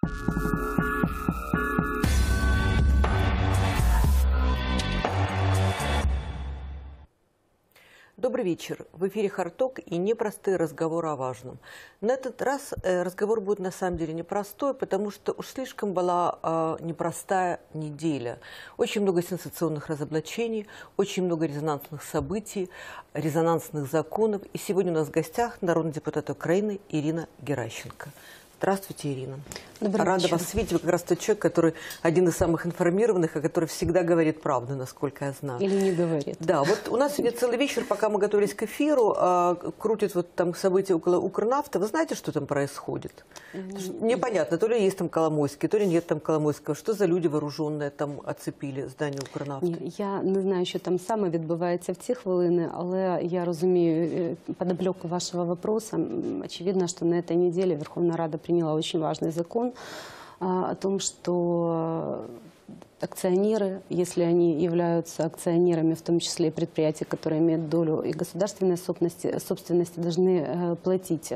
Добрый вечер. В эфире «Харток» и непростые разговоры о важном. На этот раз разговор будет на самом деле непростой, потому что уж слишком была непростая неделя. Очень много сенсационных разоблачений, очень много резонансных событий, резонансных законов. И сегодня у нас в гостях народный депутат Украины Ирина Геращенко. Здравствуйте, Ирина. Рада вас видеть. Вы как раз тот человек, который один из самых информированных, а который всегда говорит правду, насколько я знаю. Или не говорит. Да, вот у нас сегодня целый вечер, пока мы готовились к эфиру, крутят вот там события около Укрнафты. Вы знаете, что там происходит? Непонятно, то ли есть там Коломойский, то ли нет там Коломойского. Что за люди вооруженные там оцепили здання Укрнафти? Я не знаю, що там саме відбувається в ці хвилини, але я розумію подоплеку вашего вопроса. Очевидно, что на этой неделе Верховная Рада приняла очень важный закон о том, что акционеры, если они являются акционерами, в том числе предприятий, которые имеют долю и государственной собственности, должны платить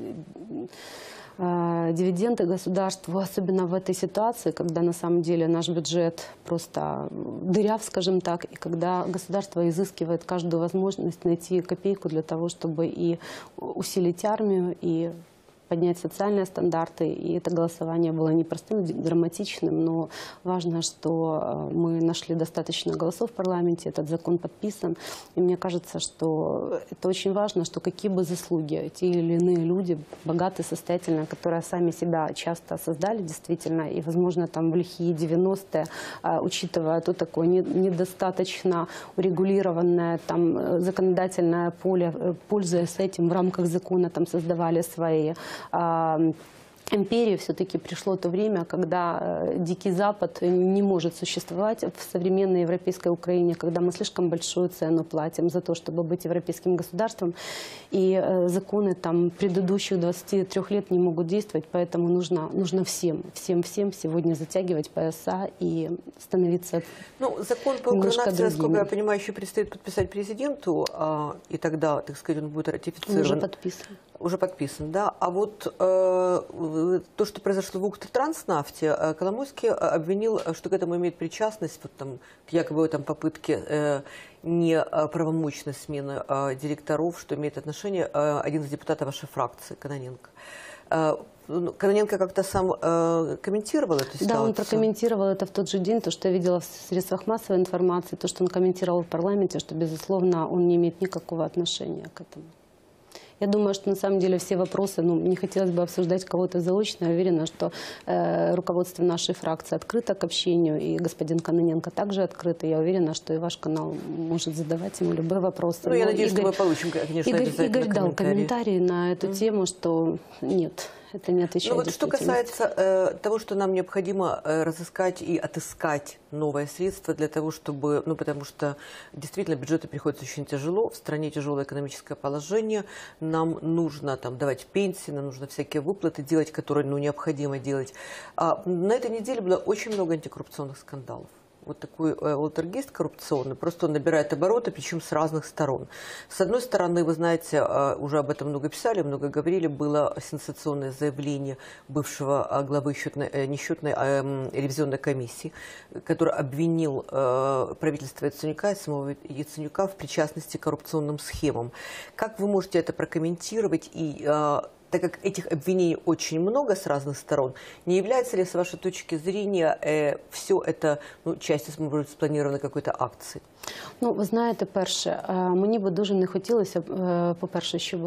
дивиденды государству, особенно в этой ситуации, когда на самом деле наш бюджет просто дыряв, скажем так, и когда государство изыскивает каждую возможность найти копейку для того, чтобы и усилить армию, и поднять социальные стандарты, и это голосование было непростым, драматичным, но важно, что мы нашли достаточно голосов в парламенте, этот закон подписан, и мне кажется, что это очень важно, что какие бы заслуги те или иные люди, богатые, состоятельные, которые сами себя часто создали действительно, и, возможно, там в лихие 90-е, учитывая то такое недостаточно урегулированное там законодательное поле, пользуясь этим в рамках закона, там создавали свои империи, все-таки пришло то время, когда Дикий Запад не может существовать в современной европейской Украине, когда мы слишком большую цену платим за то, чтобы быть европейским государством, и законы там предыдущих 23 лет не могут действовать, поэтому нужно всем сегодня затягивать пояса и становиться закон по Укрнафте, насколько я понимаю, еще предстоит подписать президенту, и тогда, так сказать, он будет ратифицирован. Он уже подписан. Уже подписан, да. А вот то, что произошло в Укртранснафте, Коломойский обвинил, что к этому имеет причастность, вот там, к якобы там попытке неправомочной смены директоров, что имеет отношение один из депутатов вашей фракции, Кононенко. Кононенко как-то сам комментировал эту ситуацию? Да, он прокомментировал это в тот же день, то, что я видела в средствах массовой информации, то, что он комментировал в парламенте, что, безусловно, он не имеет никакого отношения к этому. Я думаю, что на самом деле все вопросы, не хотелось бы обсуждать кого-то заочно. Я уверена, что руководство нашей фракции открыто к общению, и господин Кононенко также открыт. И я уверена, что и ваш канал может задавать ему любые вопросы. Я надеюсь, что мы получим, конечно, Игорь дал комментарий на эту тему, что нет. Это не отвечает. Вот что касается того, что нам необходимо разыскать и отыскать новые средства для того, чтобы, потому что действительно бюджету приходится очень тяжело, в стране тяжелое экономическое положение, нам нужно там давать пенсии, нам нужно всякие выплаты делать, которые необходимо делать. На этой неделе было очень много антикоррупционных скандалов. Вот такой полтергейст коррупционный, просто он набирает обороты, причем с разных сторон. С одной стороны, вы знаете, уже об этом много писали, много говорили, было сенсационное заявление бывшего главы несчетной ревизионной комиссии, который обвинил правительство Яценюка и самого Яценюка в причастности к коррупционным схемам. Как вы можете это прокомментировать? И так как этих обвинений очень много с разных сторон, не является ли, с вашей точки зрения, все это частью, может быть, спланированной какой-то акции? Ви знаєте, перше, мені би дуже не хотілося, по-перше, щоб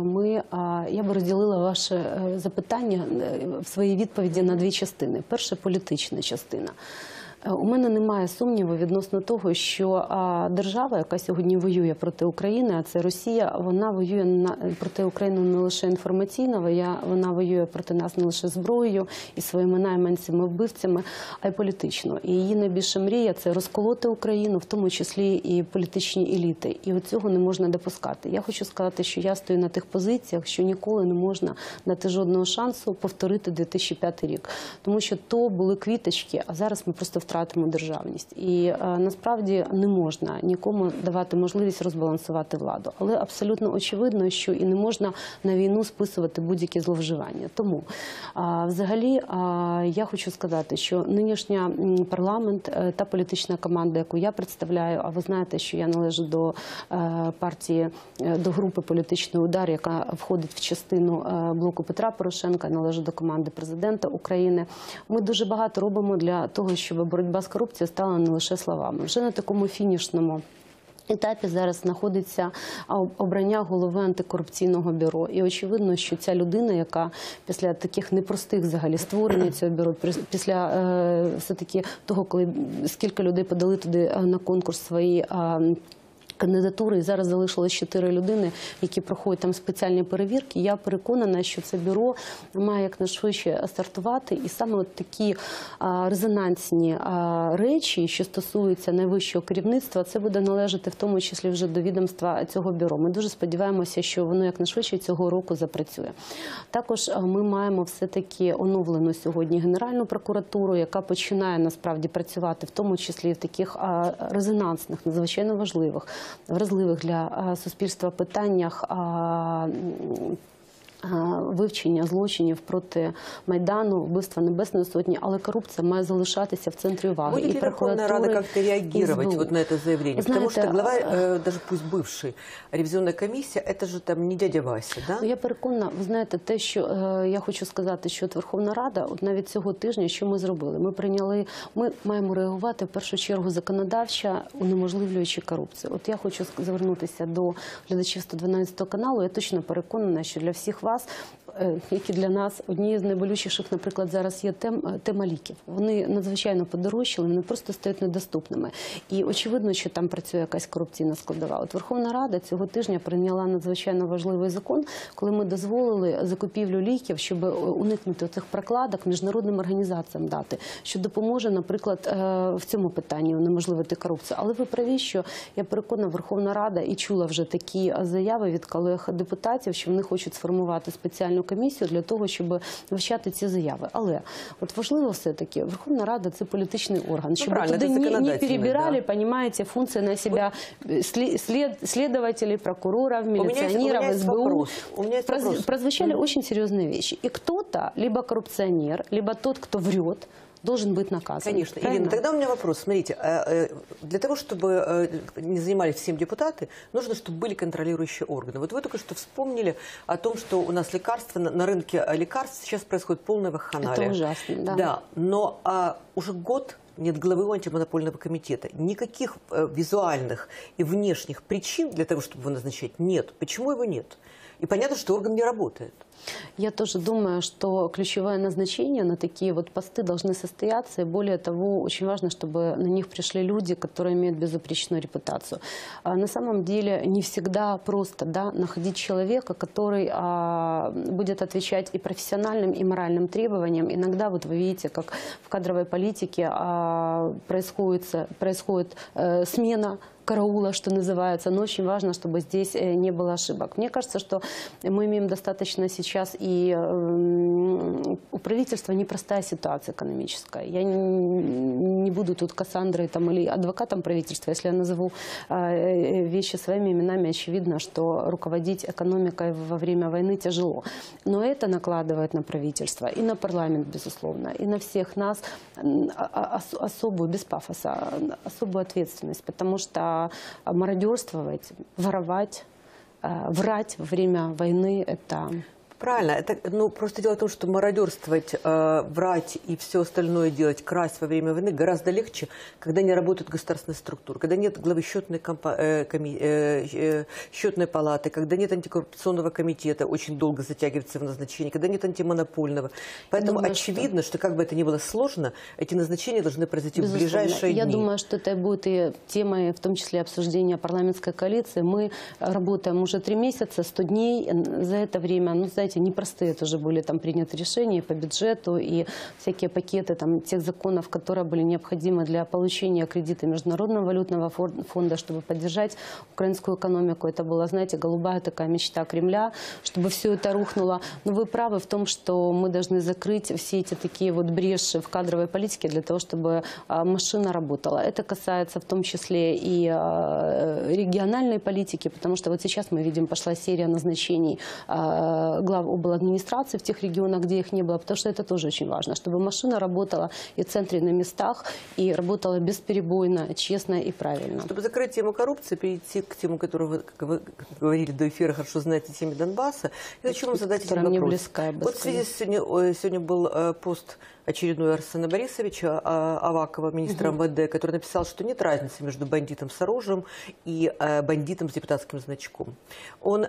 я би розділила ваше запитання в своїй відповіді на дві частини. Перше, політична частина. У мене немає сумніву відносно того, що держава, яка сьогодні воює проти України, а це Росія, вона воює проти України не лише інформаційно, вона воює проти нас не лише зброєю і своїми найманцями, вбивцями, а й політично. І її найбільша мрія – це розколоти Україну, в тому числі і політичні еліти. І от цього не можна допускати. Я хочу сказати, що я стою на тих позиціях, що ніколи не можна дати жодного шансу повторити 2005 рік. Тому що то були квіточки, а зараз ми просто втратимо державність. І насправді не можна нікому давати можливість розбалансувати владу. Але абсолютно очевидно, що і не можна на війну списувати будь-які зловживання. Тому взагалі я хочу сказати, що нинішній парламент, та політична команда, яку я представляю, а ви знаєте, що я належу до партії, до групи «Політичний удар», яка входить в частину блоку Петра Порошенка, належу до команди президента України. Ми дуже багато робимо для того, щоб боротьба з корупцією стала не лише словами. Вже на такому фінішному етапі зараз знаходиться обрання голови антикорупційного бюро. І очевидно, що ця людина, яка після таких непростих взагалі створення цього бюро, після все-таки того, коли скільки людей подали туди на конкурс свої кандидатури, і зараз залишилось 4 людини, які проходять там спеціальні перевірки. Я переконана, що це бюро має якнайшвидше стартувати. І саме от такі резонансні речі, що стосуються найвищого керівництва, це буде належати в тому числі вже до відомства цього бюро. Ми дуже сподіваємося, що воно якнайшвидше цього року запрацює. Також ми маємо все-таки оновлену сьогодні Генеральну прокуратуру, яка починає насправді працювати, в тому числі в таких резонансних, надзвичайно вразливих для суспільства питаннях вивчення злочинів проти Майдану, вбивства Небесної Сотні, але корупція має залишатися в центрі уваги. Будет ли Верховная Рада как-то реагировать вот на это заявление? Потому что глава, даже пусть бывший, ревизионная комиссия, это же там не дядя Вася, да? Я переконана, ви знаєте, те, що я хочу сказати, що от Верховна Рада, от навіть цього тижня, що ми зробили? Ми маємо реагувати в першу чергу законодавчо, унеможливлюючи корупцію. От я хочу звернутися до глядачів 112 каналу. Я точно переконана, що для всіх вас, які для нас однією з найболючіших, наприклад, зараз є тема ліків. Вони надзвичайно подорожчали, вони просто стають недоступними. І очевидно, що там працює якась корупційна складова. От Верховна Рада цього тижня прийняла надзвичайно важливий закон, коли ми дозволили закупівлю ліків, щоб уникнути цих прокладок міжнародним організаціям дати, що допоможе, наприклад, в цьому питанні унеможливити корупцію. Але ви праві, що я переконана, Верховна Рада і чула вже такі заяви від колег-депутатів, що вони хочуть сформувати спеціальну комісію для того, щоб вивчати ці заяви. Але от важливо все-таки, Верховна Рада – це політичний орган, щоб туди не перебирали, понимаете, функции на себя следователей, прокуроров, милиционеров, СБУ. Прозвучали очень серьезные вещи. И кто-то, либо коррупционер, либо тот, кто врет, должен быть наказан. Конечно. Правильно? Ирина, тогда у меня вопрос. Смотрите, для того, чтобы не занимались всем депутаты, нужно, чтобы были контролирующие органы. Вот вы только что вспомнили о том, что у нас лекарства, на рынке лекарств сейчас происходит полная вакханалия. Это ужасно, да. Да, но уже год нет главы антимонопольного комитета. Никаких визуальных и внешних причин для того, чтобы его назначать, нет. Почему его нет? И понятно, что орган не работает. Я тоже думаю, что ключевое назначение на такие вот посты должны состояться. И более того, очень важно, чтобы на них пришли люди, которые имеют безупречную репутацию. На самом деле не всегда просто, да, находить человека, который будет отвечать и профессиональным, и моральным требованиям. Иногда, вот вы видите, как в кадровой политике происходит смена караула, что называется, но очень важно, чтобы здесь не было ошибок. Мне кажется, что мы имеем достаточно сейчас и у правительства непростая ситуация экономическая. Я не буду тут Кассандрой там, или адвокатом правительства, если я назову вещи своими именами, очевидно, что руководить экономикой во время войны тяжело. Но это накладывает на правительство и на парламент, безусловно, и на всех нас особую, без пафоса, особую ответственность, потому что мародерствовать, воровать, врать во время войны – это… Правильно. Это, просто дело в том, что мародерствовать, врать и все остальное делать, красть во время войны гораздо легче, когда не работают государственные структуры, когда нет главы счетной палаты, когда нет антикоррупционного комитета, очень долго затягивается в назначении, когда нет антимонопольного. Поэтому очевидно, что как бы это ни было сложно, эти назначения должны произойти в ближайшие дни. Я думаю, что это будет и темой, в том числе обсуждения парламентской коалиции. Мы работаем уже 3 месяца, 100 дней. За это время, знаете, знаете, непростые тоже были там приняты решения по бюджету и всякие пакеты там тех законов, которые были необходимы для получения кредита Международного валютного фонда, чтобы поддержать украинскую экономику. Это была, знаете, голубая такая мечта Кремля, чтобы все это рухнуло. Но вы правы в том, что мы должны закрыть все эти такие вот бреши в кадровой политике для того, чтобы машина работала. Это касается в том числе и региональной политики, потому что вот сейчас мы видим, пошла серия назначений глав обладминистрации в тех регионах, где их не было, потому что это тоже очень важно, чтобы машина работала и в центре, на местах, и работала бесперебойно, честно и правильно. Чтобы закрыть тему коррупции, перейти к тему, которую вы, как вы говорили до эфира, хорошо знаете, теме Донбасса, я хочу вам задать один вопрос. Мне близка, вот в связи с сегодня был пост очередной Арсена Борисовича Авакова, министра МВД, который написал, что нет разницы между бандитом с оружием и бандитом с депутатским значком. Он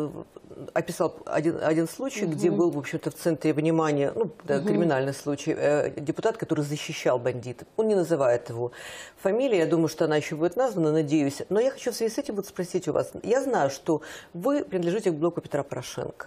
описал один случай, где был, в общем-то, в центре внимания, ну, криминальный случай, депутат, который защищал бандита. Он не называет его фамилии, я думаю, что она еще будет названа, надеюсь. Но я хочу в связи с этим вот спросить у вас. Я знаю, что вы принадлежите к блоку Петра Порошенко.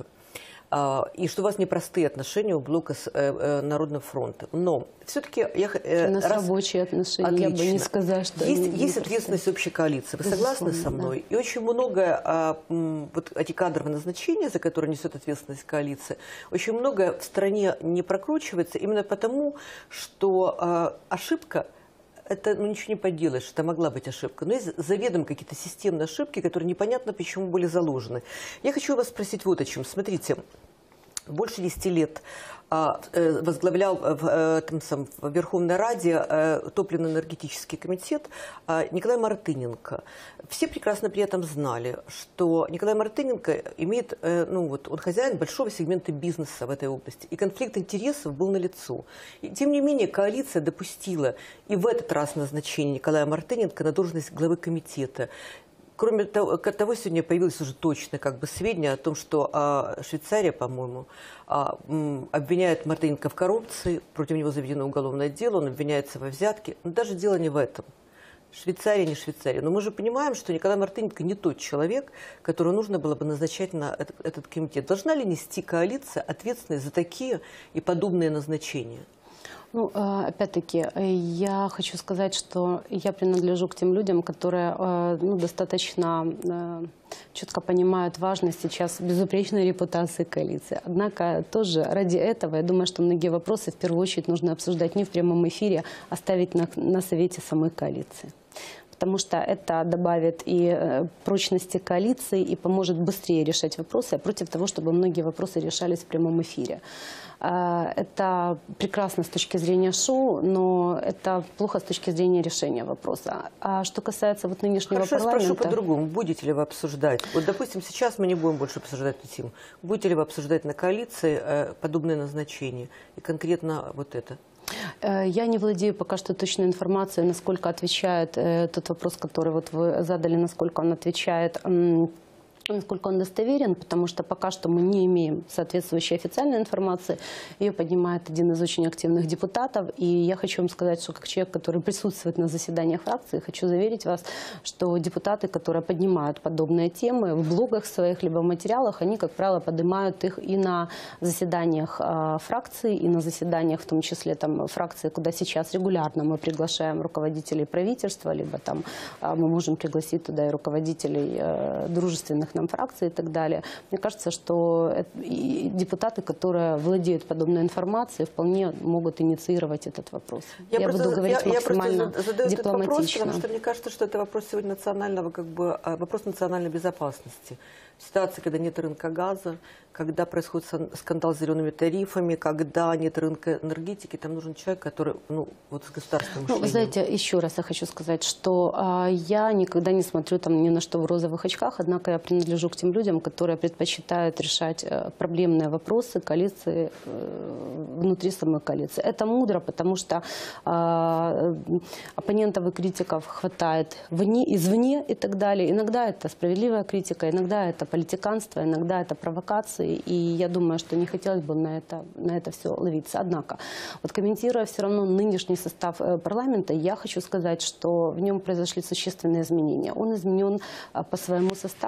И что у вас непростые отношения у блока с Народным фронтом. Но все-таки у нас рабочие отношения, отлично. Я бы не сказала, что есть ответственность общей коалиции. Вы согласны со мной? Да. И очень много вот эти кадровые назначения, за которые несет ответственность коалиция, очень много в стране не прокручивается именно потому, что ошибка. Это ничего не поделаешь, это могла быть ошибка. Но есть заведомо какие-то системные ошибки, которые непонятно почему были заложены. Я хочу вас спросить вот о чем. Смотрите, больше 10 лет возглавлял в Верховной Раде топливно-энергетический комитет Николай Мартыненко. Все прекрасно при этом знали, что Николай Мартыненко имеет, ну вот, он хозяин большого сегмента бизнеса в этой области, и конфликт интересов был налицо. И, тем не менее, коалиция допустила и в этот раз назначение Николая Мартыненко на должность главы комитета. Кроме того, сегодня появилось уже точное сведения о том, что Швейцария, по-моему, обвиняет Мартыненко в коррупции, против него заведено уголовное дело, он обвиняется во взятке. Но даже дело не в этом. Швейцария не Швейцария. Но мы же понимаем, что Николай Мартыненко не тот человек, которого нужно было бы назначать на этот комитет. Должна ли нести коалиция ответственность за такие и подобные назначения? Ну, опять-таки, я хочу сказать, что я принадлежу к тем людям, которые достаточно четко понимают важность сейчас безупречной репутации коалиции. Однако тоже ради этого, я думаю, что многие вопросы в первую очередь нужно обсуждать не в прямом эфире, а ставить на совете самой коалиции. Потому что это добавит и прочности коалиции, и поможет быстрее решать вопросы, против того, чтобы многие вопросы решались в прямом эфире. Это прекрасно с точки зрения шоу, но это плохо с точки зрения решения вопроса. А что касается вот нынешнего парламента... Хорошо, спрошу по-другому. Будете ли вы обсуждать? Вот, допустим, сейчас мы не будем больше обсуждать эту тему. Будете ли вы обсуждать на коалиции подобные назначения? И конкретно вот это? Я не владею пока что точной информацией, насколько отвечает тот вопрос, который вот вы задали, насколько он отвечает, насколько он достоверен, потому что пока что мы не имеем соответствующей официальной информации. Ее поднимает один из очень активных депутатов. И я хочу вам сказать, что как человек, который присутствует на заседаниях фракции, хочу заверить вас, что депутаты, которые поднимают подобные темы в блогах своих либо в материалах, они, как правило, поднимают их и на заседаниях фракции, и на заседаниях, в том числе там, фракции, куда сейчас регулярно мы приглашаем руководителей правительства, либо там мы можем пригласить туда и руководителей дружественных нам фракций и так далее. Мне кажется, что депутаты, которые владеют подобной информацией, вполне могут инициировать этот вопрос. Я буду говорить максимально дипломатично. Вопрос, потому что мне кажется, что это вопрос сегодня национального, вопрос национальной безопасности. Ситуация, когда нет рынка газа, когда происходит скандал с зелеными тарифами, когда нет рынка энергетики, там нужен человек, который, вот с государственным мышлением. Вы знаете, еще раз я хочу сказать, что я никогда не смотрю там ни на что в розовых очках, однако я принадлежу к тем людям, которые предпочитают решать проблемные вопросы коалиции внутри самой коалиции. Это мудро, потому что оппонентов и критиков хватает извне и так далее. Иногда это справедливая критика, иногда это политиканство, иногда это провокации. И я думаю, что не хотелось бы на это все ловиться. Однако, вот комментируя все равно нынешний состав парламента, я хочу сказать, что в нем произошли существенные изменения. Он изменен по своему составу. 50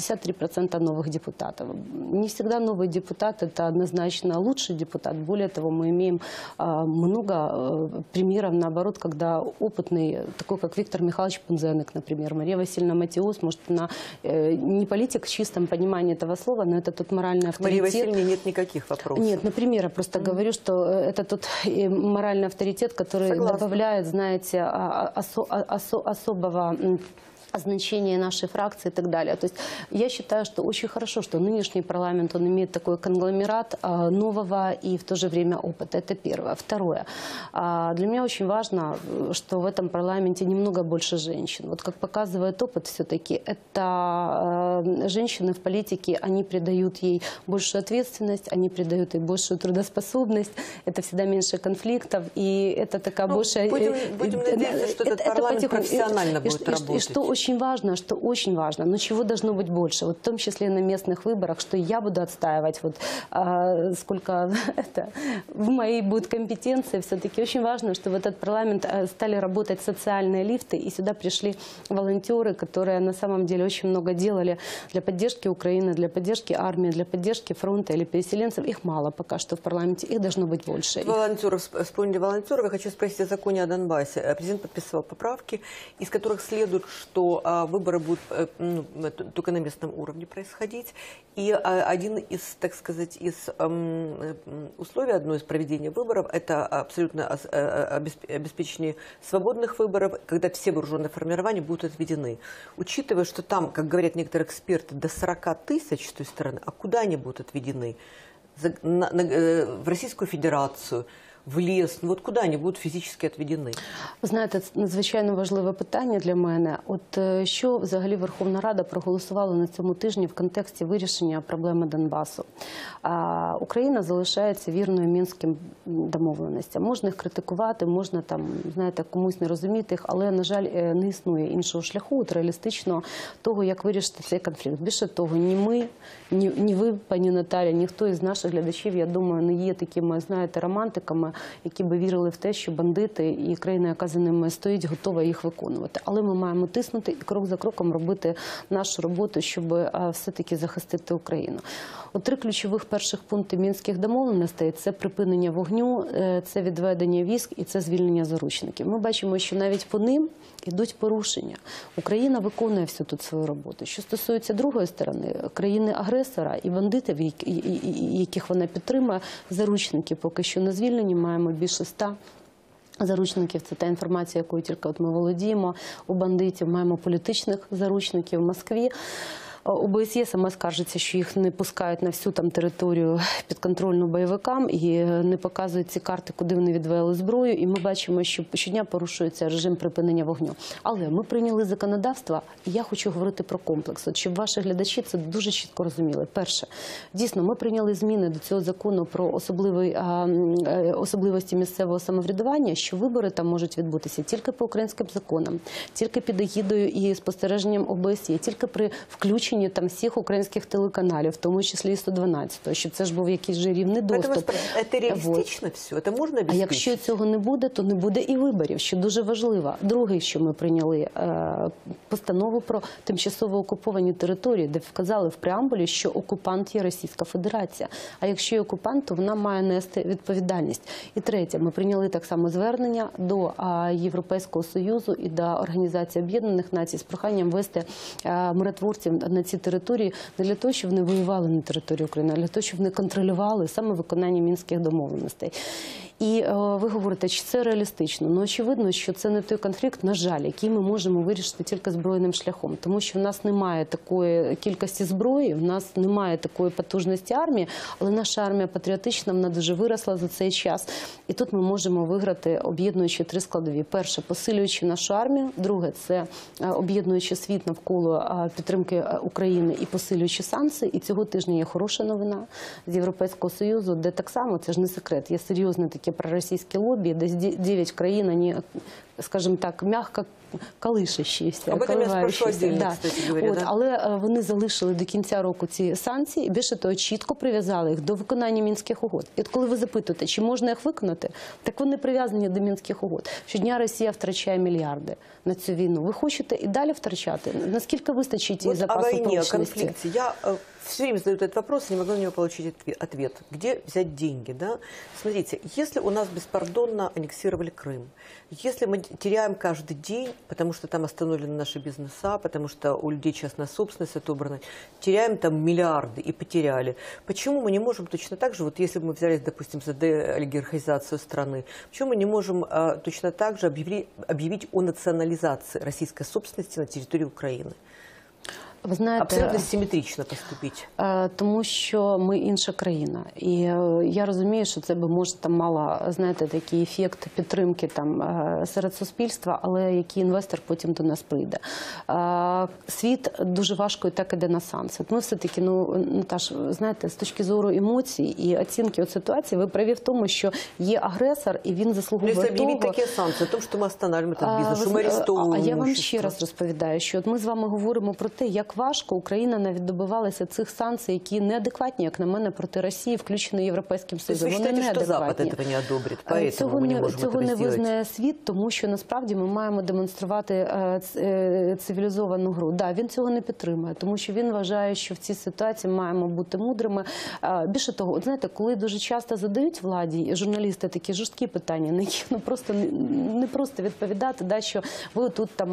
53% новых депутатов. Не всегда новый депутат – это однозначно лучший депутат. Более того, мы имеем много примеров, наоборот, когда опытный, такой как Виктор Михайлович Пунзенек, например, Мария Васильевна Матиос, может, она не политик в чистом понимании этого слова, но это тот моральный авторитет. Марии Васильевне нет никаких вопросов. Нет, например, я просто говорю, что это тот моральный авторитет, который добавляет, знаете, особого значение нашей фракции и так далее. То есть я считаю, что очень хорошо, что нынешний парламент, он имеет такой конгломерат нового и в то же время опыта. Это первое. Второе. Для меня очень важно, что в этом парламенте немного больше женщин. Вот как показывает опыт все-таки, это женщины в политике, они придают ей большую ответственность, они придают ей большую трудоспособность, это всегда меньше конфликтов, и это такая большая... Будем надеяться, что этот парламент профессионально будет работать. Что очень важно, но чего должно быть больше, вот в том числе на местных выборах, что я буду отстаивать, вот сколько это в моей будет компетенции, все-таки очень важно, что в этот парламент стали работать социальные лифты, и сюда пришли волонтеры, которые на самом деле очень много делали для поддержки Украины, для поддержки армии, для поддержки фронта или переселенцев. Их мало пока что в парламенте, их должно быть больше. Волонтеров, вспомнили волонтеров, я хочу спросить о законе о Донбассе. Президент подписывал поправки, из которых следует, что выборы будут только на местном уровне происходить. И один из, так сказать, из условий, одно из проведения выборов, это абсолютно обеспечение свободных выборов, когда все вооруженные формирования будут отведены. Учитывая, что там, как говорят некоторые эксперты, до 40 тысяч с той стороны, а куда они будут отведены? В Российскую Федерацию, в ліс, ну от куди вони будуть фізично відведені? Ви знаєте, це надзвичайно важливе питання для мене. От що взагалі Верховна Рада проголосувала на цьому тижні в контексті вирішення проблеми Донбасу? Україна залишається вірною мінським домовленостям. Можна їх критикувати, можна там, знаєте, комусь не розуміти їх, але, на жаль, не існує іншого шляху, от реалістичного того, як вирішити цей конфлікт. Більше того, ні ми, ні ви, пані Наталя, ніхто із наших глядачів, я думаю, не є такими, знаєте, романтиками, які би вірили в те, що бандити і країна, яка за ними стоїть, готова їх виконувати. Але ми маємо тиснути і крок за кроком робити нашу роботу, щоб все-таки захистити Україну. От 3 ключових перших пункти мінських домовленостей – це припинення вогню, це відведення військ і це звільнення заручників. Ми бачимо, що навіть по ним йдуть порушення. Україна виконує всю тут свою роботу. Що стосується другої сторони, країни-агресора і бандитів, яких вона підтримує, заручники поки що не звільнені, маємо більше 100 заручників. Це та інформація, якою тільки от ми володіємо. У бандитів маємо політичних заручників в Москві. ОБСЄ сама скаржиться, що їх не пускають на всю там територію підконтрольну бойовикам і не показують ці карти, куди вони відвели зброю. І ми бачимо, що щодня порушується режим припинення вогню. Але ми прийняли законодавство, і я хочу говорити про комплекс, от щоб ваші глядачі це дуже чітко розуміли. Перше, дійсно, ми прийняли зміни до цього закону про особливості місцевого самоврядування, що вибори там можуть відбутися тільки по українським законам, тільки під егідою і спостереженням ОБСЄ, тільки при включенні там всіх українських телеканалів, в тому числі і 112, щоб це ж був якийсь же рівний доступ. Це реалістично все? Це можна обезпечити? А якщо цього не буде, то не буде і виборів, що дуже важливо. Друге, що ми прийняли, постанову про тимчасово окуповані території, де вказали в преамбулі, що окупант є Російська Федерація. А якщо є окупант, то вона має нести відповідальність. І третє, ми прийняли так само звернення до Європейського Союзу і до Організації Об'єднаних Націй з проханням ввести миротворців на ці території не для того, щоб вони воювали на території України, а для того, щоб вони контролювали саме виконання мінських домовленостей. І ви говорите, чи це реалістично? Ну, очевидно, що це не той конфлікт, на жаль, який ми можемо вирішити тільки збройним шляхом. Тому що в нас немає такої кількості зброї, в нас немає такої потужності армії, але наша армія патріотична, вона дуже виросла за цей час. І тут ми можемо виграти, об'єднуючи 3 складові. Перше, посилюючи нашу армію. Друге, це об'єднуючи світ навколо підтримки України і посилюючи санкції. І цього тижня є хороша новина з Європейського Союзу, де так само, це ж не секрет, є серйозне таке проросійське лобі, де 9 країн, вони скажем так, мягко колишащіся. Об этом я спрошу отдельно, Да. кстати говоря. Да? Але вони залишили до кінця року ці санкції, і більше того, чітко прив'язали їх до виконання Мінських угод. І от коли ви запитуєте, чи можна їх виконати, так вони прив'язані до Мінських угод. Щодня Росія втрачає мільярди на цю війну. Ви хочете і далі втрачати? Наскільки вистачить її запасу о войне, о прочності? конфликте. Я все время задаю этот вопрос, не могу на него получить ответ. Где взять деньги? Да? Смотрите, если у нас беспардонно аннексировали Крым, если мы теряем каждый день, потому что там остановлены наши бизнеса, потому что у людей частная собственность отобрана, теряем там миллиарды и потеряли. Почему мы не можем точно так же, вот если бы мы взялись, допустим, за деолигархизацию страны, почему мы не можем точно так же объявить о национализации российской собственности на территории Украины? Ви знаєте, абсолютно симметрично поступити. Тому що ми інша країна. І я розумію, що це би, може, там мало, знаєте, такий ефект підтримки там серед суспільства, але який інвестор потім до нас прийде. Світ дуже важко і так іде на санкції. Ми все-таки, Наташ, знаєте, з точки зору емоцій і оцінки от ситуації, ви праві в тому, що є агресор, і він заслуговує того... Якщо об'явити такі санкції, тому що ми останавливаємо цей бізнес, що ми арестовуємо. А я вам ще раз розповідаю, що от ми з вами говоримо про те, як важко Україна навіть добивалася цих санкцій, які неадекватні, як на мене, проти Росії, включені Європейським Союзом. Вони неадекватні. Що Запад цього не одобрить, цього не визнає світ, тому що насправді ми маємо демонструвати цивілізовану гру. Да, він цього не підтримує, тому що він вважає, що в цій ситуації маємо бути мудрими. Більше того, от знаєте, коли дуже часто задають владі журналісти такі жорсткі питання, на які просто не просто відповідати, да, що ви тут там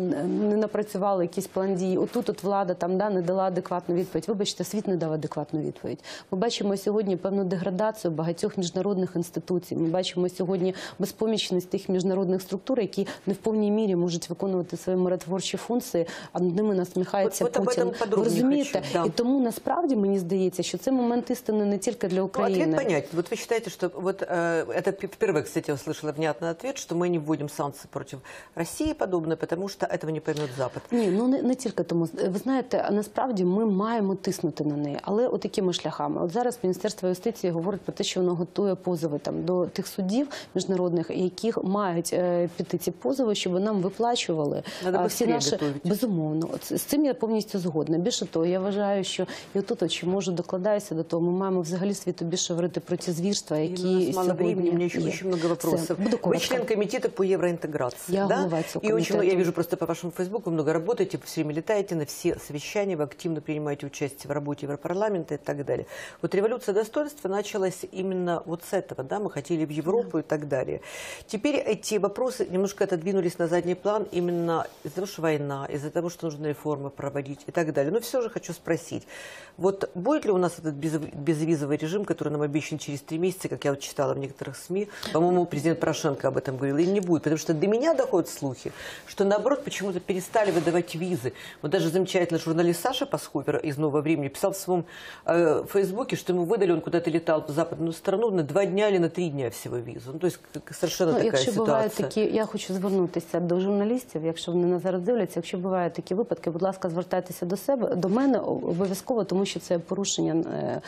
не напрацювали якийсь план дій, отут влада там не дала адекватну відповідь. Вибачте, світ не дав адекватну відповідь. Ми бачимо сьогодні певну деградацію багатьох міжнародних інституцій. Ми бачимо сьогодні безпомічність тих міжнародних структур, які не в повній мірі можуть виконувати свої миротворчі функції, а над ними насміхається Путін. Ви розумієте? І тому насправді мені здається, що це момент істини не тільки для України. Ответ понятен. Вот вы считаете, что вот это впервые, кстати, я услышала внятный ответ, что мы не вводим санкции против России подобное, потому что этого не поймет Запад. Ні, не тільки тому. Ви знаєте, насправді ми маємо тиснути на неї, але отакими шляхами. От зараз Міністерство юстиції говорить про те, що воно готує позови там до тих судів міжнародних, яких мають піти ці позови, щоб нам виплачували всі наші... Безумовно. З цим я повністю згодна. Більше того, я вважаю, що і отут, чи можу докладаюся до того, ми маємо взагалі світу більше говорити про ті звірства, які сьогодні У меня еще очень много вопросов. Вы член комитета по евроинтеграции. Я глава этого комитета. Я вижу просто по вашему Фейсбуку, вы много работаете, все время летаете на все совещания, вы активно принимаете участие в работе Европарламента и так далее. Вот революция достоинства началась именно вот с этого, да, мы хотели в Европу и так далее. Теперь эти вопросы немножко отодвинулись на задний план именно из-за того, что война, из-за того, что нужно реформы проводить и так далее. Но все же хочу спросить, вот будет ли у нас этот безвизовый режим, который нам обещан через 3 месяца, как я вот читала в некоторых СМИ, по-моему, президент Порошенко об этом говорил, или не будет, потому что до меня доходят слухи, что наоборот почему-то перестали выдавать визы. Вот даже замечательный журналист Саша Пасховер из «Нового времени» писал в своем Фейсбуке, что ему выдали, он куда-то летал в западную страну на 2 дня или на 3 дня всего візу. Ну, то есть совершенно така ситуація. Я хочу звернутися до журналістів, якщо вони нас зараз дивляться, якщо бувають такі випадки, будь ласка, звертайтеся до себе, до мене обов'язково, тому що це порушення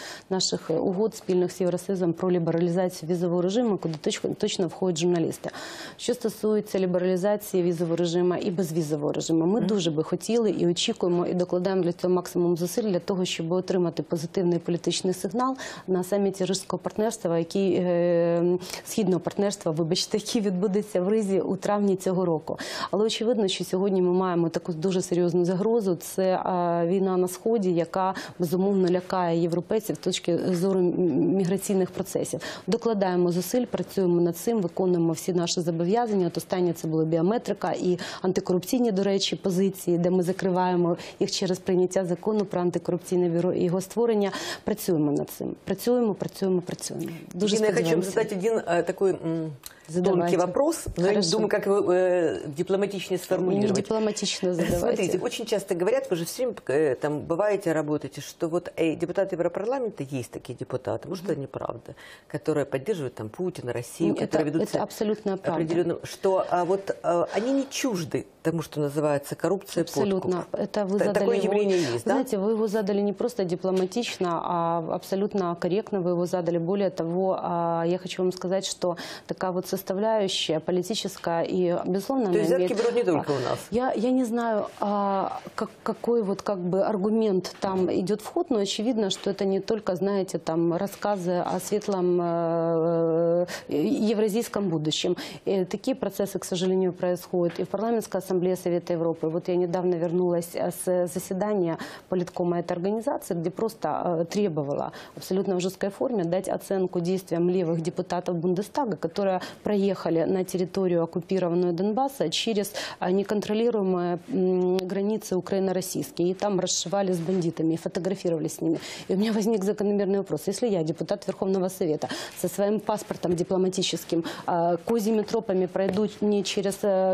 наших угод спільних з Євросоюзом про лібералізацію візового режиму, куди точно входять журналісти. Що стосується лібералізації візового режиму і безвізового режиму, ми дуже би хотіли і очікуємо, і докладаємо для цього максимум зусиль для того, щоб отримати позитивний політичний сигнал на саміті Ризького партнерства, східного партнерства, вибачте, який відбудеться в Ризі у травні цього року. Але очевидно, що сьогодні ми маємо таку дуже серйозну загрозу. Це війна на Сході, яка безумовно лякає європейців з точки зору міграційних процесів. Докладаємо зусиль, працюємо над цим, виконуємо всі наші зобов'язання. От останнє це була біометрика і антикорупційні, до речі, позиції, де ми закриваємо їх через прийняття закону про антикорупційне бюро і його створення. Працюємо над цим. Працюємо. Дуже я хочу вам задать один такой тонкий вопрос, но я думаю, как его дипломатичнее сформулировать. Не дипломатично задавайте. Смотрите, очень часто говорят, вы же все время там бываете, работаете, что вот депутаты Европарламента, есть такие депутаты, может, это неправда, которые поддерживают там Путина, Россию, которые ведут себя определенным, что вот они не чужды тому, что называется коррупция, абсолютно. Это вы задали такое явление есть, да? Знаете, вы его задали не просто дипломатично, а абсолютно корректно вы его задали. Более того, я хочу вам сказать, что такая вот составляющая политическая и, безусловно, То есть взятки берут не только у нас? Я не знаю, какой вот как бы аргумент там идет в ход, но очевидно, что это не только, знаете, там рассказы о светлом евразийском будущем. И такие процессы, к сожалению, происходят и в Парламентской ассамблее Совета Европы. Вот я недавно вернулась с заседания Политкома этой организации, где просто требовала абсолютно в жесткой форме дать оценку действиям левых депутатов Бундестага, которые проехали на территорию, оккупированную Донбасса, через неконтролируемые границы украино-российские. И там расшивали с бандитами, и фотографировали с ними. И у меня возник закономерный вопрос. Если я, депутат Верховного Совета, со своим паспортом дипломатическим, козьими тропами пройду не через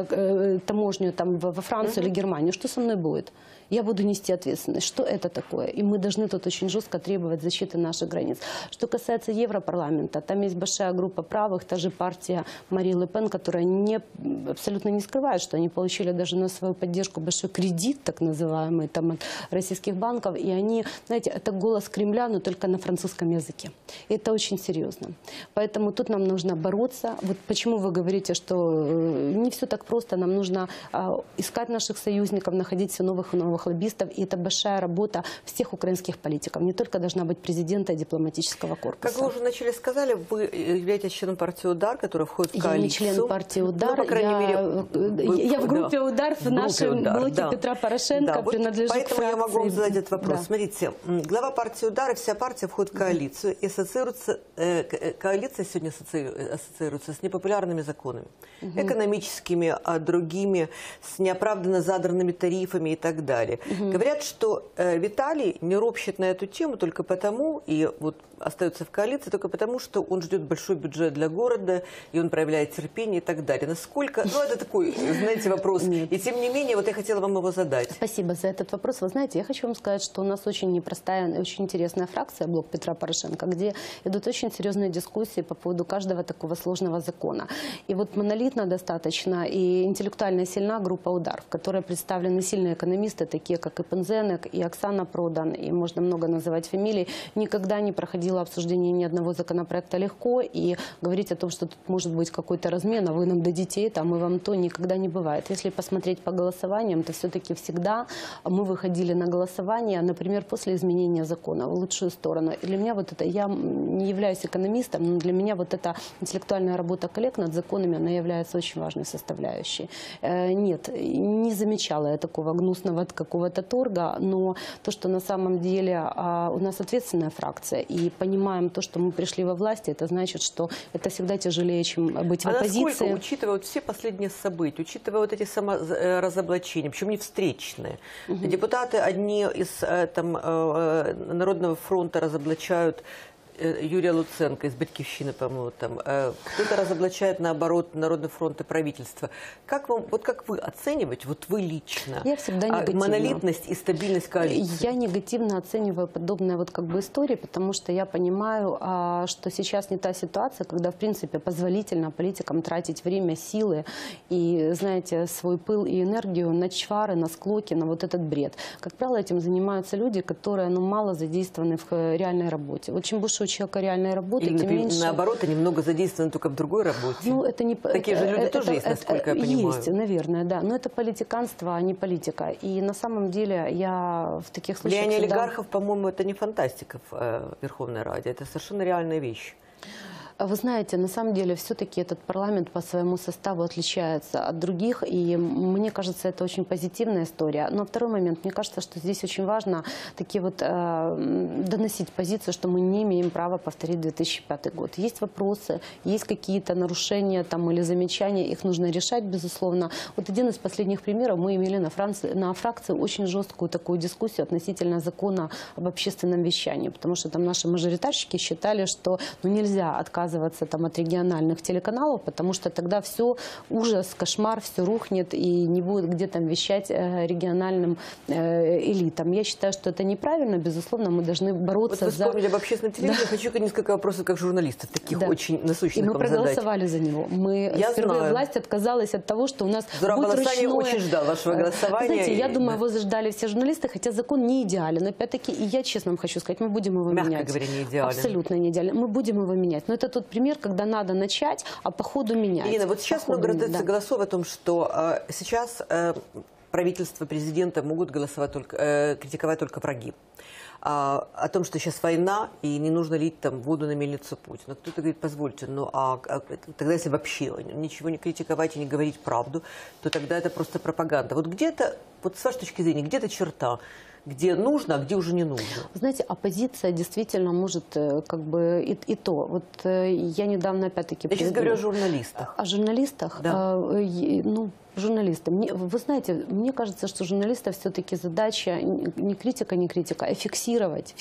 таможню там, во Францию или Германию, что со мной будет? Я буду нести ответственность. Что это такое? И мы должны тут очень жестко требовать защиты наших границ. Что касается Европарламента, там есть большая группа правых, та же партия Марии Ле Пен, которая абсолютно не скрывает, что они получили даже на свою поддержку большой кредит, так называемый, там, от российских банков. И они, знаете, это голос Кремля, но только на французском языке. И это очень серьезно. Поэтому тут нам нужно бороться. Вот почему вы говорите, что не все так просто. Нам нужно искать наших союзников, находить все новых и новых лоббистов. И это большая работа всех украинских политиков. Не только должна быть президента и дипломатического корпуса. Как вы уже вначале сказали, вы являетесь членом партии «Удар», которая входит в коалицию. Я не член партии «Удар». Ну, по крайней мере, я в группе «Удар», в нашем блоке Петра Порошенко, вот принадлежит поэтому фракции. я могу вам задать этот вопрос. Да. Смотрите, глава партии «Удар» и вся партия входит в коалицию. И ассоциируется, коалиция сегодня ассоциируется с непопулярными законами. Экономическими, другими, с неоправданно задранными тарифами и так далее. Говорят, что Виталий не ропщет на эту тему только потому, и вот остается в коалиции, только потому, что он ждет большой бюджет для города, и он проявляет терпение и так далее. Насколько, ну это такой, знаете, вопрос. Нет. И тем не менее, вот я хотела вам его задать. Спасибо за этот вопрос. Вы знаете, я хочу вам сказать, что у нас очень непростая, очень интересная фракция, блок Петра Порошенко, где идут очень серьезные дискуссии по поводу каждого такого сложного закона. И вот монолитно достаточно и интеллектуально сильна группа «Удар», в которой представлены сильные экономисты, такие как и Пензенек, и Оксана Продан, и можно много называть фамилий. Никогда не проходило обсуждение ни одного законопроекта легко, и говорить о том, что тут может быть какой-то размен, а вы нам дадите это, а мы вам то, никогда не бывает. Если посмотреть по голосованиям, то все-таки всегда мы выходили на голосование, например, после изменения закона в лучшую сторону. И для меня вот это, я не являюсь экономистом, но для меня вот эта интеллектуальная работа коллег над законами, она является очень важной составляющей. Нет, не замечала я такого гнусного какого-то торга, но то, что на самом деле у нас ответственная фракция, и понимаем то, что мы пришли во власть, это значит, что это всегда тяжелее, чем быть в оппозиции. Насколько, учитывая вот все последние события, учитывая вот эти саморазоблачения, причем не встречные, депутаты одни из Народного фронта разоблачают Юрия Луценко из «Батьківщины», по-моему, там. Кто-то разоблачает, наоборот, Народный фронт и правительство. Как вы оцениваете, вот вы лично, я всегда негативно. Монолитность и стабильность коалиции? Я негативно оцениваю подобные вот как бы истории, потому что я понимаю, что сейчас не та ситуация, когда, в принципе, позволительно политикам тратить время, силы и, знаете, свой пыл и энергию на чвары, на склоки, на вот этот бред. Как правило, этим занимаются люди, которые, мало задействованы в реальной работе. Вот чем больше у человека реальной работы, или, тем меньше... наоборот, они много задействованы только в другой работе. Ну, это не... Такие же люди тоже есть, насколько я понимаю. Есть, наверное, да. Но это политиканство, а не политика. И на самом деле я в таких случаях... Влияние олигархов, по-моему, это не фантастика в Верховной Раде. Это совершенно реальная вещь. Вы знаете, на самом деле все-таки этот парламент по своему составу отличается от других, и мне кажется, это очень позитивная история. Но второй момент, мне кажется, что здесь очень важно доносить позицию, что мы не имеем права повторить 2005 год. Есть вопросы, есть какие-то нарушения или замечания, их нужно решать, безусловно. Вот один из последних примеров, мы имели на фракции очень жесткую такую дискуссию относительно закона об общественном вещании, потому что там наши мажоритарщики считали, что нельзя отказываться от региональных телеканалов, потому что тогда все, ужас, кошмар, все рухнет и не будет где там вещать региональным элитам. Я считаю, что это неправильно, безусловно, мы должны бороться вот вы вспомнили об общественном телевидении, хочу несколько вопросов как журналистов, таких очень насущных. И мы проголосовали за него. Впервые власть отказалась от того, что у нас будет ручное... очень ждал вашего голосования. Знаете, я думаю, его ждали все журналисты, хотя закон не идеален. Опять-таки, и я честно вам хочу сказать, мы будем его менять. Мягко говоря, не идеален. Абсолютно не идеален. Мы будем его менять. Но это тот пример, когда надо начать, а по ходу менять. Ирина, вот сейчас много раздается голосов о том, что сейчас правительство, президента могут критиковать только враги. О том, что сейчас война, и не нужно лить там воду на мельницу Путина. Кто-то говорит, позвольте, ну тогда если вообще ничего не критиковать и не говорить правду, то тогда это просто пропаганда. Вот где-то, вот с вашей точки зрения, где-то черта, где нужно, а где уже не нужно? Знаете, оппозиция действительно может как бы и то. Вот я недавно опять-таки... Я сейчас говорю о журналистах. О журналистах? Да. Ну, журналисты. Вы знаете, мне кажется, что журналистов все-таки задача не критика, а фиксировать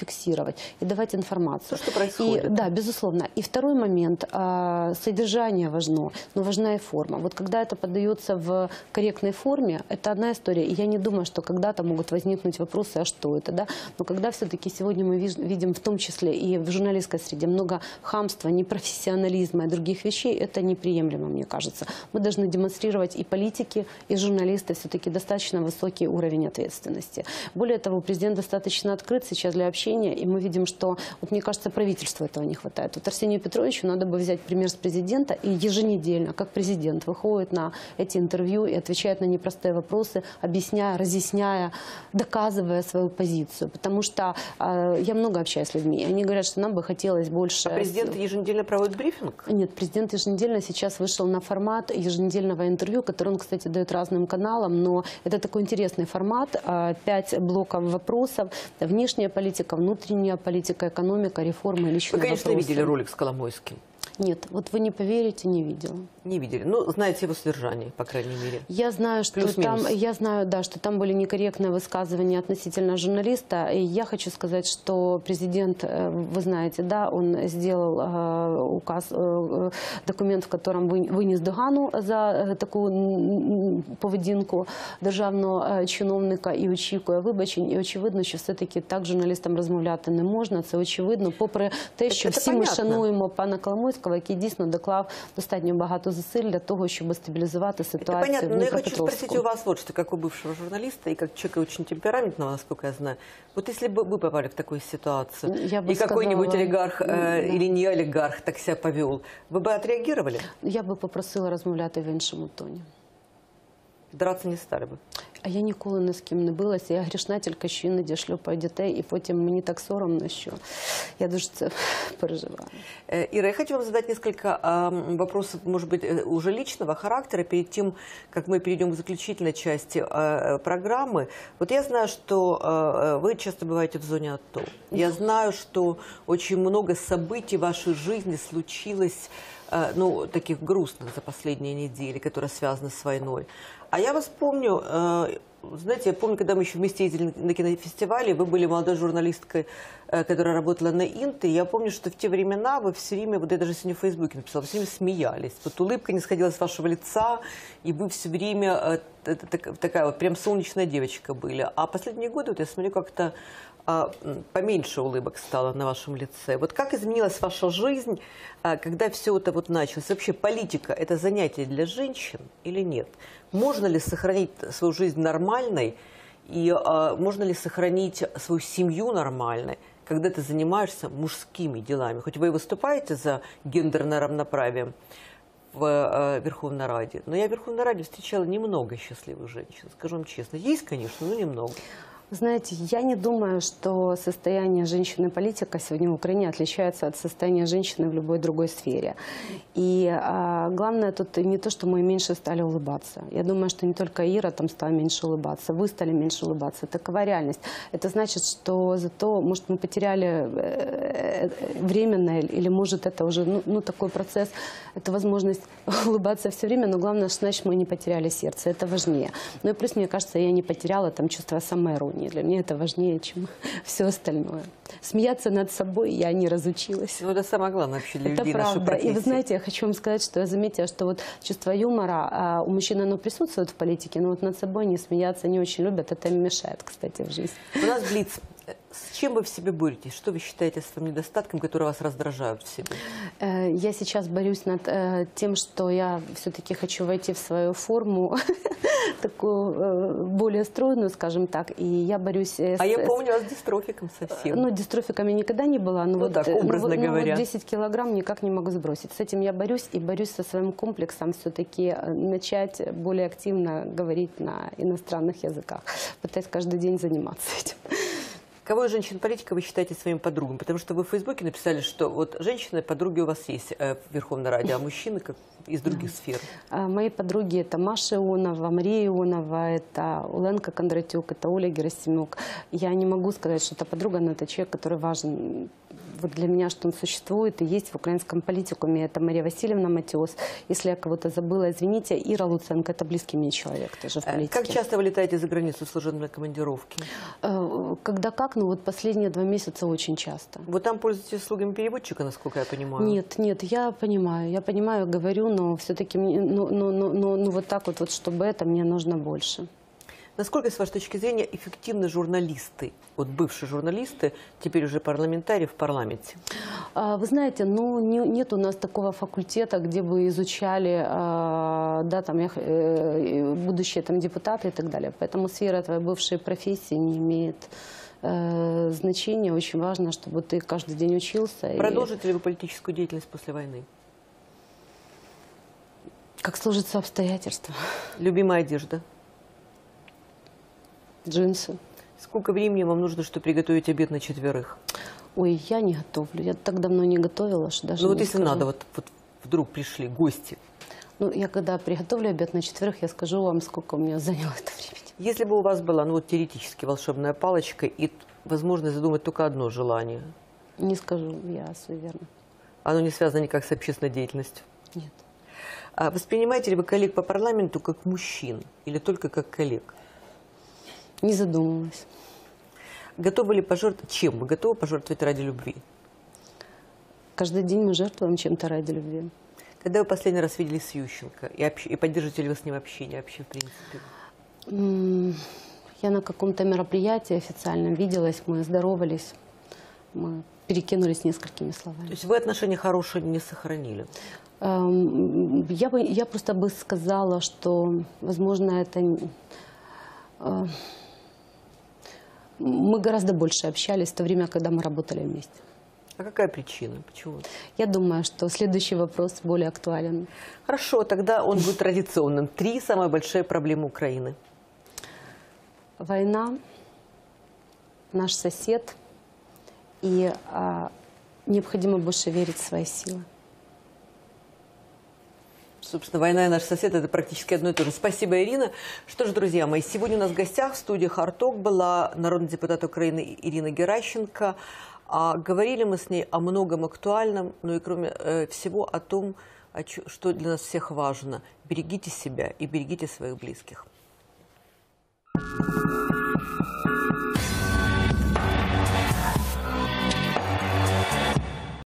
и давать информацию. То, что происходит. Да, безусловно. И второй момент. Содержание важно, но важна и форма. Вот когда это подается в корректной форме, это одна история. И я не думаю, что когда-то могут возникнуть вопросы, а что это, да? Но когда все-таки сегодня мы видим в том числе и в журналистской среде много хамства, непрофессионализма и других вещей, это неприемлемо, мне кажется. Мы должны демонстрировать и политики, и журналисты все-таки достаточно высокий уровень ответственности. Более того, президент достаточно открыт сейчас для общения, и мы видим, что, вот мне кажется, правительству этого не хватает. Вот Арсению Петровичу надо бы взять пример с президента и еженедельно, как президент, выходит на эти интервью и отвечает на непростые вопросы, объясняя, разъясняя, доказывая свою позицию. Потому что я много общаюсь с людьми, и они говорят, что нам бы хотелось больше... А президент еженедельно проводит брифинг? Нет, президент еженедельно сейчас вышел на формат еженедельного интервью, который он, кстати, дает разным каналам, но это такой интересный формат. 5 блоков вопросов. Внешняя политика, внутренняя политика, экономика, реформы, личные Вы, конечно, вопросы. видели ролик с Коломойским? Нет, вот вы не поверите, не видела. Не видели. Ну, знаете его содержание, по крайней мере. Я знаю, что там, что там были некорректные высказывания относительно журналиста. И я хочу сказать, что президент, вы знаете, да, он сделал указ, документ, в котором вынес догану за таку поведінку державного чиновника і очікує вибачень. І очевидно, що все-таки так журналістам розмовляти не можна. Це очевидно, попри те, що всі ми шануємо пана Коломойського, який дійсно доклав достатньо багато зусиль для того, чтобы стабилизовать ситуацию. Это понятно, в но я хочу Днепропетровску. спросить у вас вот что, как у бывшего журналиста и как человека очень темпераментного, насколько я знаю. Вот если бы вы попали в такую ситуацию, и какой-нибудь олигарх или не олигарх так себя повел, вы бы отреагировали? Я би попросила розмовляти в іншому тоні. Драться не стали бы? А я ніколи ні з ким не билася. Я грішна тільки, що іноді шльопаю дітей, і потім мені так соромно, що я дуже це переживаю. Ира, я хочу вам задать несколько вопросов, может быть, уже личного характера, перед тем, как мы перейдем к заключительной части программы. Вот я знаю, что вы часто бываете в зоне АТО. Я знаю, что очень много событий в вашей жизни случилось, ну, таких грустных за последние недели, которые связаны с войной. А я вас помню, знаете, я помню, когда мы еще вместе ездили на кинофестивале, вы были молодой журналисткой, которая работала на Инте. Я помню, что в те времена вы все время, вот я даже сегодня в Фейсбуке написала, все время смеялись. Вот улыбка не сходила с вашего лица, и вы все время такая вот прям солнечная девочка были. А последние годы, вот я смотрю, как-то поменьше улыбок стало на вашем лице. Вот как изменилась ваша жизнь, когда все это вот началось? Вообще политика – это занятие для женщин или нет? Можно ли сохранить свою жизнь нормальной и можно ли сохранить свою семью нормальной, когда ты занимаешься мужскими делами? Хоть вы и выступаете за гендерное равноправие в Верховной Раде, но я в Верховной Раде встречала немного счастливых женщин, скажу вам честно. Есть, конечно, но немного. Знаете, я не думаю, что состояние женщины-политика сегодня в Украине отличается от состояния женщины в любой другой сфере. И главное тут не то, что мы меньше стали улыбаться. Я думаю, что не только Ира там стала меньше улыбаться, вы стали меньше улыбаться. Такова реальность. Это значит, что зато, может, мы потеряли временно, или может это уже, ну такой процесс, это возможность улыбаться все время, но главное, что значит, мы не потеряли сердце. Это важнее. Ну и плюс, мне кажется, я не потеряла там чувство самоиронии. Для меня это важнее, чем все остальное. Смеяться над собой я не разучилась. Ну, это самое главное вообще для людей. Это правда. И вы знаете, я хочу вам сказать, что я заметила, что вот чувство юмора у мужчин оно присутствует в политике, но вот над собой не смеяться не очень любят. Это им мешает, кстати, в жизни. У нас блиц. С чем вы в себе боретесь? Что вы считаете своим недостатком, которые вас раздражают в себе? Я сейчас борюсь над тем, что я все-таки хочу войти в свою форму, такую более стройную, скажем так, и я борюсь Я помню вас дистрофиком совсем. Ну, дистрофиком я никогда не была, но так, образно говоря. 10 килограмм никак не могу сбросить. С этим я борюсь, и борюсь со своим комплексом все-таки начать более активно говорить на иностранных языках. Пытаюсь каждый день заниматься этим. Кого из женщин-политиков вы считаете своими подругами? Потому что вы в Фейсбуке написали, что вот женщины-подруги у вас есть в Верховной Раде, а мужчины как из других сфер. Мои подруги – это Маша Ионова, Мария Ионова, это Оленка Кондратюк, это Оля Герасимюк. Я не могу сказать, что это подруга, но это человек, который важен вот для меня, что он существует и есть в украинском политикуме. Это Мария Васильевна Матиос. Если я кого-то забыла, извините. Ира Луценко – это близкий мне человек тоже в политике. Как часто вы летаете за границу в служебные командировки? Когда как? Ну вот последние 2 месяца очень часто. Вы там пользуетесь услугами переводчика, насколько я понимаю? Нет, я понимаю, говорю, но все-таки вот так вот, чтобы это мне нужно больше. Насколько, с вашей точки зрения, эффективны журналисты, вот бывшие журналисты, теперь уже парламентарии в парламенте? Вы знаете, ну нет у нас такого факультета, где бы изучали, да, там, будущие там, депутаты и так далее. Поэтому сфера твоей бывшей профессии не имеет значения. Очень важно, чтобы ты каждый день учился. Продолжите ли вы политическую деятельность после войны? Как сложатся обстоятельства. Любимая одежда? Джинсы. Сколько времени вам нужно, чтобы приготовить обед на 4? Ой, я не готовлю. Я так давно не готовила, что даже Ну вот не если скажу. надо, вот вдруг пришли гости. Ну, я когда приготовлю обед на 4, я скажу вам, сколько у меня заняло это времени. Если бы у вас была, ну вот теоретически, волшебная палочка и возможность задумать только одно желание, Не скажу, я суеверна. оно не связано никак с общественной деятельностью. Нет. А воспринимаете ли вы коллег по парламенту как мужчин или только как коллег? Не задумывалась. Готовы ли пожертвовать? Чем вы готовы пожертвовать ради любви? Каждый день мы жертвуем чем-то ради любви. Когда вы последний раз виделись с Ющенко? И поддерживаете ли вы с ним общение вообще, в принципе? Я на каком-то мероприятии официально виделась, мы здоровались, мы перекинулись несколькими словами. То есть вы отношения хорошие не сохранили? Я просто бы сказала, что, возможно, это... Мы гораздо больше общались в то время, когда мы работали вместе. А какая причина? Почему? Я думаю, что следующий вопрос более актуален. Хорошо, тогда он будет традиционным. 3 самые большие проблемы Украины. Война, наш сосед, и необходимо больше верить в свои силы. Собственно, война и наш сосед – это практически одно и то же. Спасибо, Ирина. Что ж, друзья мои, сегодня у нас в гостях в студии «Харток» была народный депутат Украины Ирина Геращенко. Говорили мы с ней о многом актуальном, но и кроме всего о том, что для нас всех важно. Берегите себя и берегите своих близких.